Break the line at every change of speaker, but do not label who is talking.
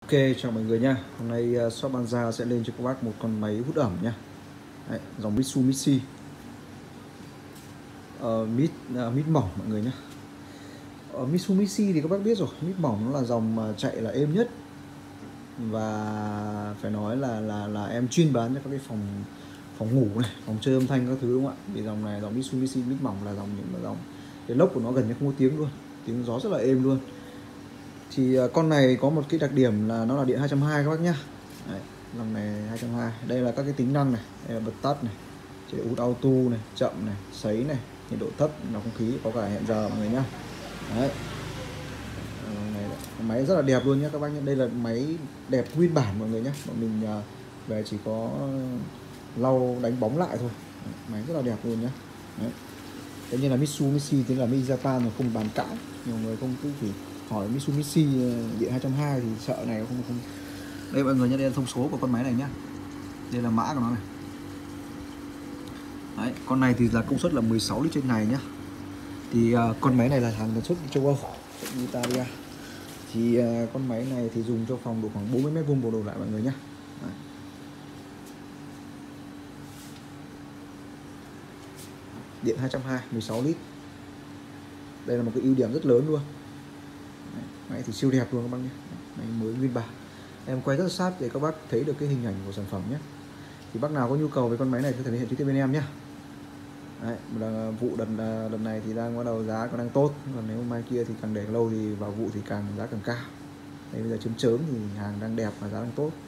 Ok, chào mọi người nha. Hôm nay shop Banza sẽ lên cho các bác một con máy hút ẩm nha. Đấy, dòng Mitsubishi mít mỏng mọi người nhé. Mitsubishi thì các bác biết rồi, mít mỏng nó là dòng mà chạy là êm nhất, và phải nói là em chuyên bán cho các cái phòng phòng ngủ này, phòng chơi âm thanh các thứ, đúng không ạ? Vì dòng này, dòng Mitsubishi mít mỏng là dòng những dòng cái lốc của nó gần như không có tiếng luôn, tiếng gió rất là êm luôn. Thì con này có một cái đặc điểm là nó là điện 220 các bác nhá. Đấy, dòng này 220. Đây là các cái tính năng này, đây là bật tắt này, chế độ hút auto này, chậm này, sấy này, nhiệt độ thấp, lọc không khí, có cả hẹn giờ mọi người nhá. Đấy. Này, máy rất là đẹp luôn nhá các bác nhé. Đây là máy đẹp nguyên bản mọi người nhé. Bọn mình về chỉ có lau đánh bóng lại thôi. Máy rất là đẹp luôn nhá. Đấy. Tất nhiên là Mitsubishi thì là Made Japan rồi, không bàn cãi. Nhiều người không cứ chỉ hỏi Mitsubishi điện 220 thì sợ này không. Đây mọi người nhé, đây là thông số của con máy này nhá. Đây là mã của nó này. Đấy, con này thì là công suất là 16 lít trên ngày nhá. Thì con máy này là hàng sản xuất châu Âu, Italia. Thì con máy này thì dùng cho phòng độ khoảng 40 mét vuông bộ đồ lại mọi người nhé. Đấy. Điện 220 16 lít. Đây là một cái ưu điểm rất lớn luôn. Đấy. Máy thì siêu đẹp luôn các bác nhé. Máy mới nguyên bản. Em quay rất sát để các bác thấy được cái hình ảnh của sản phẩm nhé. Thì bác nào có nhu cầu với con máy này có thể liên hệ trực tiếp bên em nhé. Đấy, vụ đợt này thì đang bắt đầu giá còn đang tốt, còn nếu mai kia thì càng để lâu thì vào vụ thì giá càng cao. Đây bây giờ chớm chớm thì hàng đang đẹp và giá đang tốt.